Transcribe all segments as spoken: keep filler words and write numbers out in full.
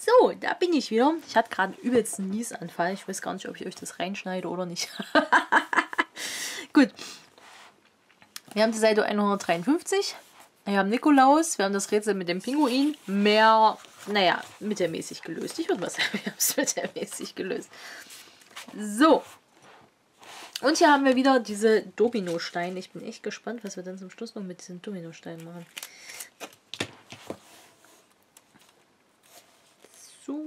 So, da bin ich wieder. Ich hatte gerade einen übelsten Niesanfall. Ich weiß gar nicht, ob ich euch das reinschneide oder nicht. Gut. Wir haben die Seite hundertdreiundfünfzig. Wir haben Nikolaus. Wir haben das Rätsel mit dem Pinguin. Mehr, naja, mittelmäßig gelöst. Ich würde mal sagen, wir haben es mittelmäßig gelöst. So. Und hier haben wir wieder diese Dominosteine. Ich bin echt gespannt, was wir dann zum Schluss noch mit diesen Dominosteinen machen. So.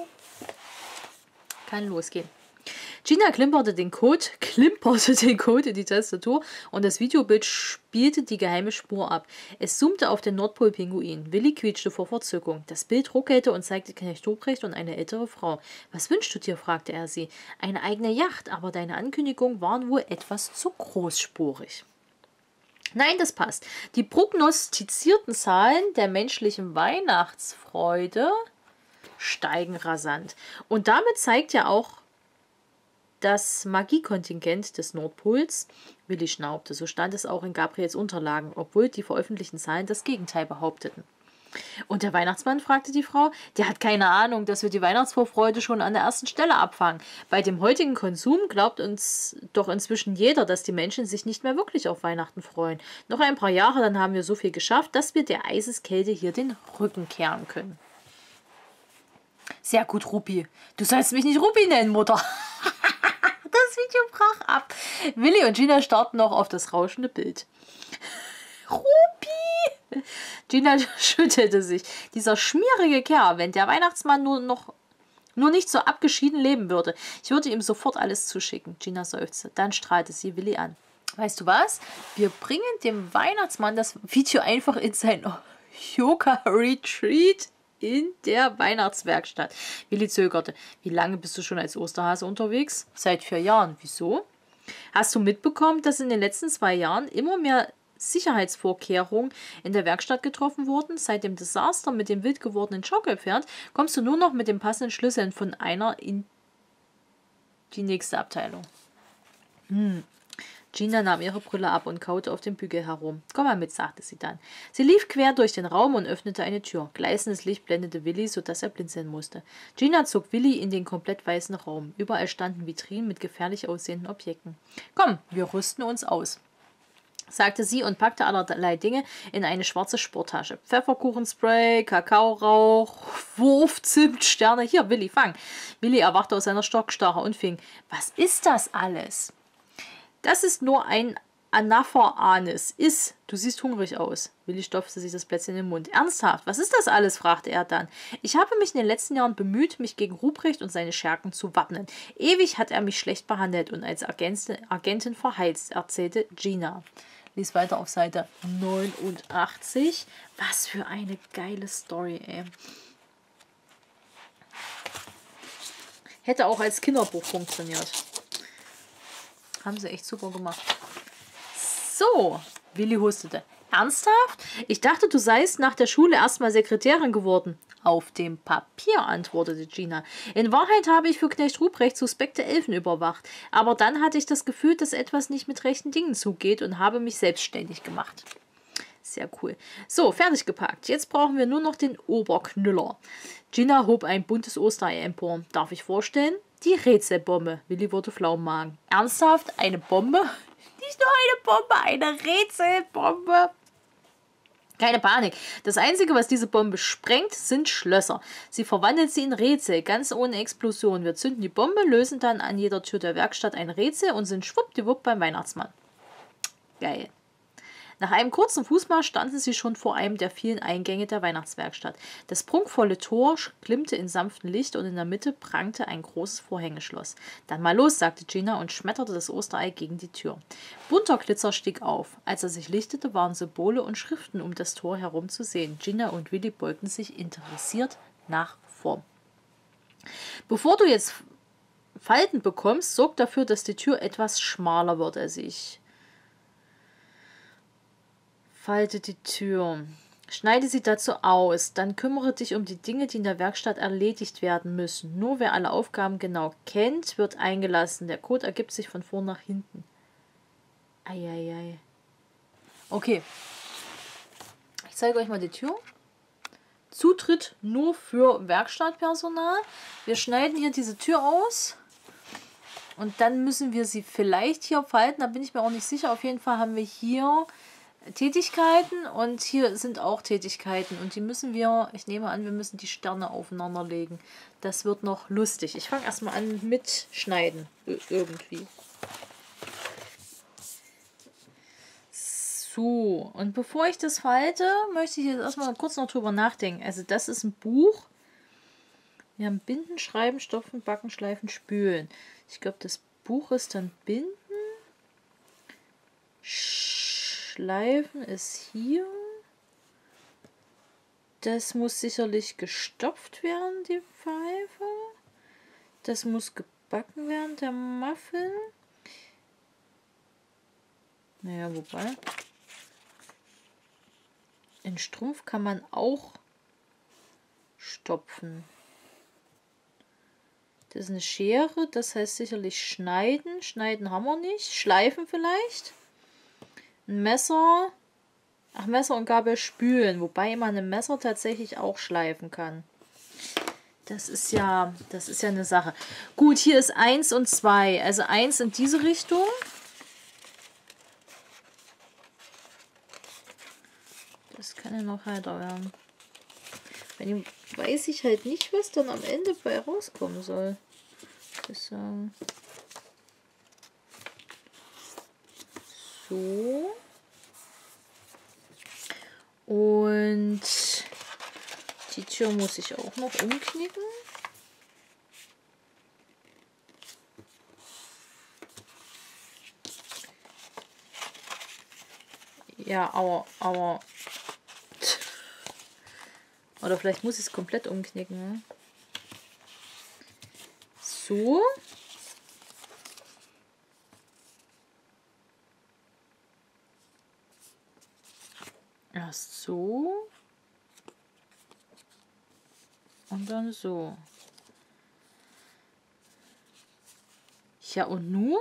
Kann losgehen. Gina klimperte den Code, klimperte den Code in die Tastatur und das Videobild spielte die geheime Spur ab. Es zoomte auf den Nordpol-Pinguin. Willi quietschte vor Verzückung. Das Bild ruckelte und zeigte Knecht Ruprecht und eine ältere Frau. Was wünschst du dir? Fragte er sie. Eine eigene Yacht, aber deine Ankündigung waren wohl etwas zu großspurig. Nein, das passt. Die prognostizierten Zahlen der menschlichen Weihnachtsfreude steigen rasant. Und damit zeigt ja auch das Magiekontingent des Nordpols, Willi schnaubte, so stand es auch in Gabriels Unterlagen, obwohl die veröffentlichten Zahlen das Gegenteil behaupteten. Und der Weihnachtsmann, fragte die Frau, der hat keine Ahnung, dass wir die Weihnachtsvorfreude schon an der ersten Stelle abfangen. Bei dem heutigen Konsum glaubt uns doch inzwischen jeder, dass die Menschen sich nicht mehr wirklich auf Weihnachten freuen. Noch ein paar Jahre, dann haben wir so viel geschafft, dass wir der Eiseskälte hier den Rücken kehren können. Sehr gut, Rupi. Du sollst mich nicht Rupi nennen, Mutter. Das Video brach ab. Willi und Gina starrten noch auf das rauschende Bild. Rupi! Gina schüttelte sich. Dieser schmierige Kerl, wenn der Weihnachtsmann nur noch nur nicht so abgeschieden leben würde. Ich würde ihm sofort alles zuschicken. Gina seufzte. Dann strahlte sie Willi an. Weißt du was? Wir bringen dem Weihnachtsmann das Video einfach in sein Yoga-Retreat in der Weihnachtswerkstatt. Willi zögerte. Wie lange bist du schon als Osterhase unterwegs? Seit vier Jahren. Wieso? Hast du mitbekommen, dass in den letzten zwei Jahren immer mehr Sicherheitsvorkehrungen in der Werkstatt getroffen wurden? Seit dem Desaster mit dem wild gewordenen Schaukelpferd kommst du nur noch mit den passenden Schlüsseln von einer in die nächste Abteilung. Hm. Gina nahm ihre Brille ab und kaute auf dem Bügel herum. Komm mal mit, sagte sie dann. Sie lief quer durch den Raum und öffnete eine Tür. Gleißendes Licht blendete Willi, sodass er blinzeln musste. Gina zog Willi in den komplett weißen Raum. Überall standen Vitrinen mit gefährlich aussehenden Objekten. Komm, wir rüsten uns aus, sagte sie und packte allerlei Dinge in eine schwarze Sporttasche. Pfefferkuchenspray, Kakaorauch, Wurfzimtsterne. Hier, Willi, fang. Willi erwachte aus seiner Stockstarre und fing. Was ist das alles? Das ist nur ein Anapher-Anis. Iss, du siehst hungrig aus. Willi stopfte sich das Plätzchen in den Mund. Ernsthaft, was ist das alles? Fragte er dann. Ich habe mich in den letzten Jahren bemüht, mich gegen Ruprecht und seine Schergen zu wappnen. Ewig hat er mich schlecht behandelt und als Agentin verheizt, erzählte Gina. Lies weiter auf Seite neunundachtzig. Was für eine geile Story, ey. Hätte auch als Kinderbuch funktioniert. Haben sie echt super gemacht. So, Willi hustete. Ernsthaft? Ich dachte, du seist nach der Schule erstmal Sekretärin geworden. Auf dem Papier, antwortete Gina. In Wahrheit habe ich für Knecht Ruprecht suspekte Elfen überwacht. Aber dann hatte ich das Gefühl, dass etwas nicht mit rechten Dingen zugeht und habe mich selbstständig gemacht. Sehr cool. So, fertig gepackt. Jetzt brauchen wir nur noch den Oberknüller. Gina hob ein buntes Osterei empor. Darf ich vorstellen? Die Rätselbombe. Willi wurde flau im Magen. Ernsthaft? Eine Bombe? Nicht nur eine Bombe, eine Rätselbombe. Keine Panik. Das Einzige, was diese Bombe sprengt, sind Schlösser. Sie verwandelt sie in Rätsel, ganz ohne Explosion. Wir zünden die Bombe, lösen dann an jeder Tür der Werkstatt ein Rätsel und sind schwuppdiwupp beim Weihnachtsmann. Geil. Nach einem kurzen Fußmarsch standen sie schon vor einem der vielen Eingänge der Weihnachtswerkstatt. Das prunkvolle Tor glimmte in sanftem Licht und in der Mitte prangte ein großes Vorhängeschloss. Dann mal los, sagte Gina und schmetterte das Osterei gegen die Tür. Bunter Glitzer stieg auf. Als er sich lichtete, waren Symbole und Schriften um das Tor herum zu sehen. Gina und Willi beugten sich interessiert nach vorn. Bevor du jetzt Falten bekommst, sorg dafür, dass die Tür etwas schmaler wird als ich. Falte die Tür. Schneide sie dazu aus. Dann kümmere dich um die Dinge, die in der Werkstatt erledigt werden müssen. Nur wer alle Aufgaben genau kennt, wird eingelassen. Der Code ergibt sich von vorn nach hinten. Eieiei. Okay. Ich zeige euch mal die Tür. Zutritt nur für Werkstattpersonal. Wir schneiden hier diese Tür aus. Und dann müssen wir sie vielleicht hier falten. Da bin ich mir auch nicht sicher. Auf jeden Fall haben wir hier Tätigkeiten und hier sind auch Tätigkeiten. Und die müssen wir, ich nehme an, wir müssen die Sterne aufeinander legen. Das wird noch lustig. Ich fange erstmal an mit Schneiden. Irgendwie. So, und bevor ich das falte, möchte ich jetzt erstmal kurz noch drüber nachdenken. Also das ist ein Buch. Wir haben Binden, Schreiben, Stopfen, Backen, Schleifen, Spülen. Ich glaube, das Buch ist dann Binden. Schleifen ist hier. Das muss sicherlich gestopft werden, die Pfeife. Das muss gebacken werden, der Muffin. Naja, wobei. Den Strumpf kann man auch stopfen. Das ist eine Schere, das heißt sicherlich schneiden. Schneiden haben wir nicht. Schleifen vielleicht. Ein Messer. Ach, Messer und Gabel spülen. Wobei man ein Messer tatsächlich auch schleifen kann. Das ist ja, das ist ja eine Sache. Gut, hier ist eins und zwei. Also eins in diese Richtung. Das kann ja noch heiter werden. Wenn ich, weiß ich halt nicht, was dann am Ende bei rauskommen soll. Ich sagen. So. Und die Tür muss ich auch noch umknicken. Ja, aber, aber oder vielleicht muss ich es komplett umknicken. Ne? So. Erst so. Und dann so. Ja, und nur?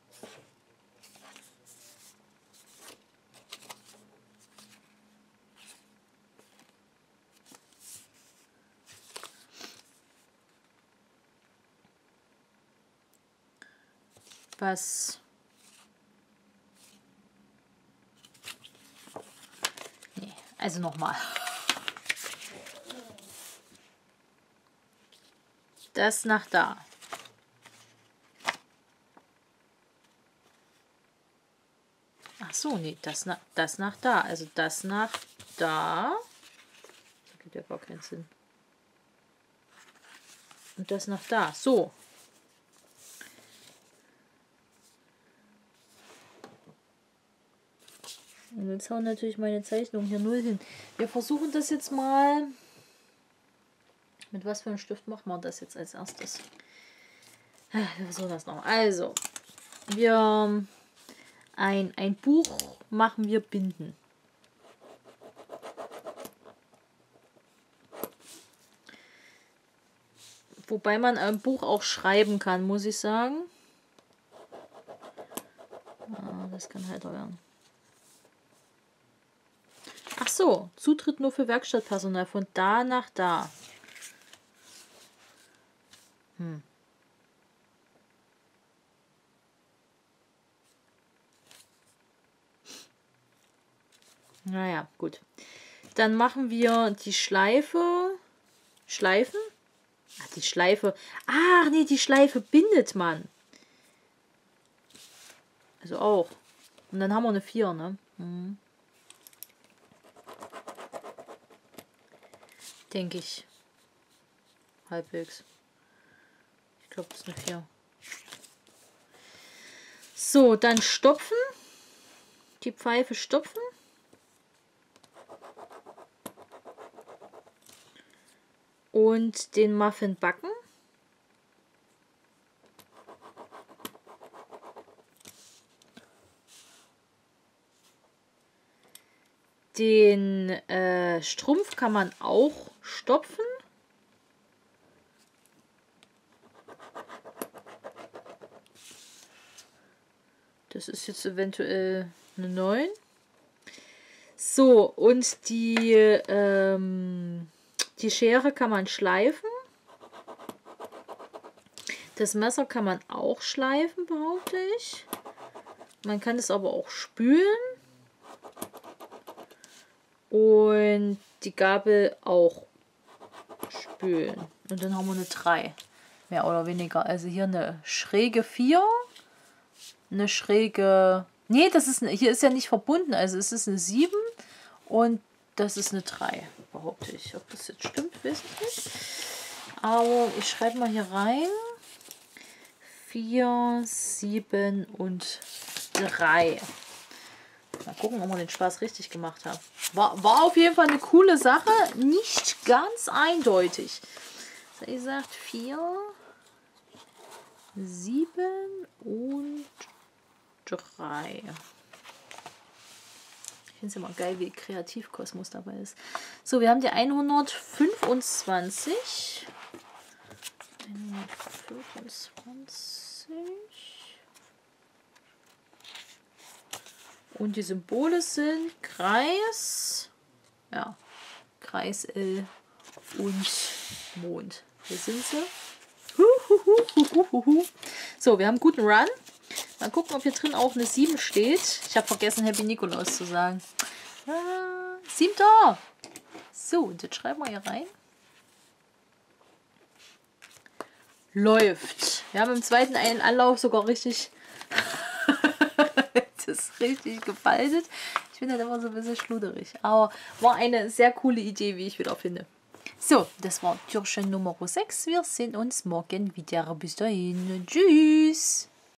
Was? Nee, also nochmal. Das nach da. Ach so, nee, das nach, das nach da. Also das nach da. Das gibt ja gar keinen Sinn. Und das nach da. So. Und jetzt hauen natürlich meine Zeichnungen hier null hin. Wir versuchen das jetzt mal. Mit was für einem Stift machen wir das jetzt als erstes? Wir versuchen das noch. Also, wir ein, ein Buch machen wir binden. Wobei man ein Buch auch schreiben kann, muss ich sagen. Ah, das kann heiter werden. Ach so, Zutritt nur für Werkstattpersonal, von da nach da. Hm. Naja, gut. Dann machen wir die Schleife. Schleifen? Ach, die Schleife. Ach, nee, die Schleife bindet man. Also auch. Und dann haben wir eine vier, ne? Hm. Denke ich. Halbwegs. Ich glaube, das ist eine vier. So, dann stopfen. Die Pfeife stopfen. Und den Muffin backen. Den äh, Strumpf kann man auch stopfen. Das ist jetzt eventuell eine neun. So, und die ähm, Die Schere kann man schleifen. Das Messer kann man auch schleifen, behaupte ich. Man kann es aber auch spülen. Und die Gabel auch spülen. Und dann haben wir eine drei. Mehr oder weniger. Also hier eine schräge vier. Eine schräge... Nee, das ist eine, hier ist ja nicht verbunden. Also es ist eine sieben. Und das ist eine drei, behaupte ich. Ob das jetzt stimmt, weiß ich nicht. Aber ich schreibe mal hier rein. vier, sieben und drei. Mal gucken, ob wir den Spaß richtig gemacht haben. War, war auf jeden Fall eine coole Sache. Nicht ganz eindeutig. So, ihr sagt vier, sieben und drei. Ich finde es immer geil, wie Kreativkosmos dabei ist. So, wir haben die hundertfünfundzwanzig. hundertfünfundzwanzig. Und die Symbole sind Kreis, ja, Kreis, L und Mond. Hier sind sie. Huhuhuhuhuhu. So, wir haben einen guten Run. Mal gucken, ob hier drin auch eine sieben steht. Ich habe vergessen, Happy Nikolaus zu sagen. Ah, siebter. So, und jetzt schreiben wir hier rein. Läuft. Wir haben im zweiten einen Anlauf sogar richtig... das ist richtig gefaltet. Ich bin halt immer so ein bisschen schluderig. Aber war eine sehr coole Idee, wie ich wieder finde. So, das war Türchen Nummer sechs. Wir sehen uns morgen wieder. Bis dahin. Tschüss.